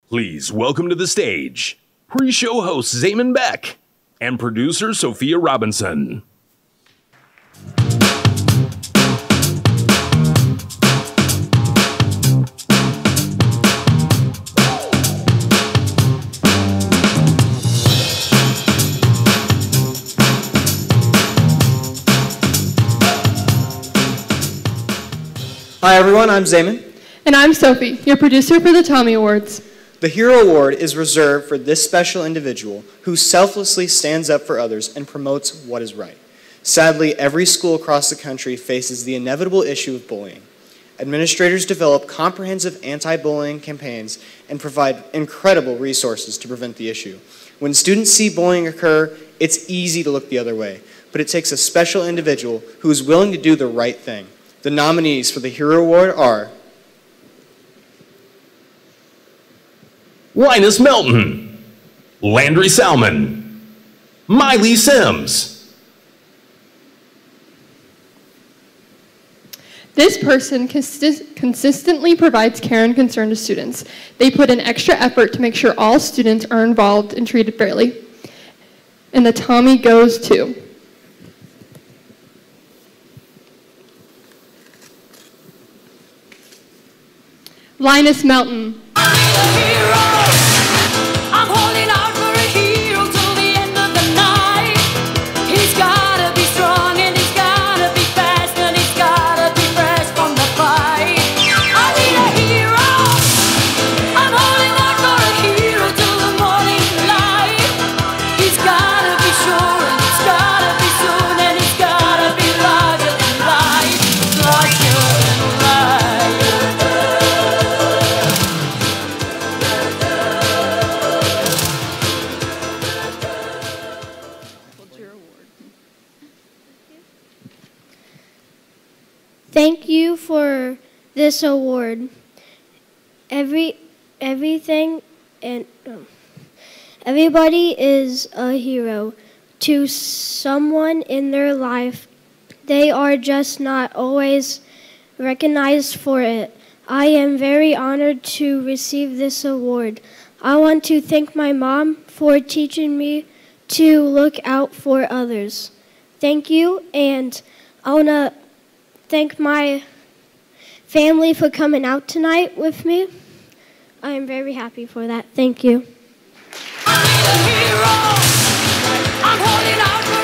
Please welcome to the stage pre-show host Zayman Beck and producer Sophia Robinson. Hi everyone, I'm Zayman. And I'm Sophie, your producer for the Tommy Awards. The Hero Award is reserved for this special individual who selflessly stands up for others and promotes what is right. Sadly, every school across the country faces the inevitable issue of bullying. Administrators develop comprehensive anti-bullying campaigns and provide incredible resources to prevent the issue. When students see bullying occur, it's easy to look the other way, but it takes a special individual who is willing to do the right thing. The nominees for the Hero Award are Linus Melton, Landry Salmon, Miley Sims. This person consistently provides care and concern to students. They put in extra effort to make sure all students are involved and treated fairly. And the Tommy goes to Linus Melton. Thank you for this award. Everybody is a hero to someone in their life. They are just not always recognized for it. I am very honored to receive this award. I want to thank my mom for teaching me to look out for others. Thank you, and I want to thank my family for coming out tonight with me. I am very happy for that. Thank you. I'm a hero. I'm holding out.